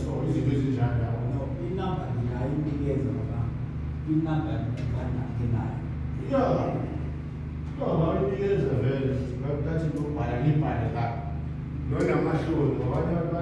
so izinto ezinjani yawo. No, inamba ngingayinikeza ngoba inamba nganayo. Yeah. No, bayinikeza vele. Ngathi ngobhala libhale la. Nona mahloni, abanye